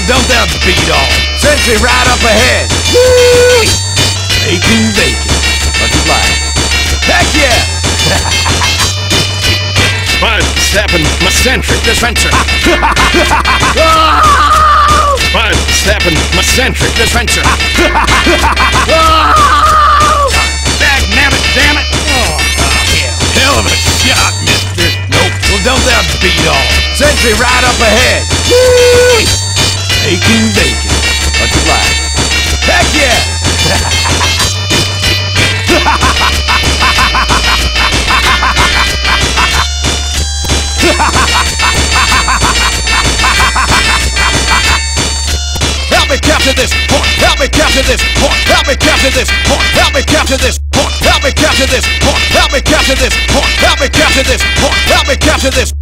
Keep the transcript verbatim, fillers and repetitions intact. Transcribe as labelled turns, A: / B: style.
A: don't that beat all? Sentry right up ahead. Woo! Bacon, bacon. Much obliged. Heck yeah!
B: I'm stepping my sentry.
A: Dispenser.
B: I'm stepping my sentry.
A: Dispenser. Dag nabbit, damn it! Oh, yeah. Hell of a shot, mister. Nope. Well, don't that beat all? Sentry right up ahead. Woo! Bacon, bacon. Much obliged. Heck yeah! Help me capture this point. Help me capture this point. Help me capture this point. Help me capture this point. Help me capture this point. Help me capture this point. Help me capture this point. Help me capture this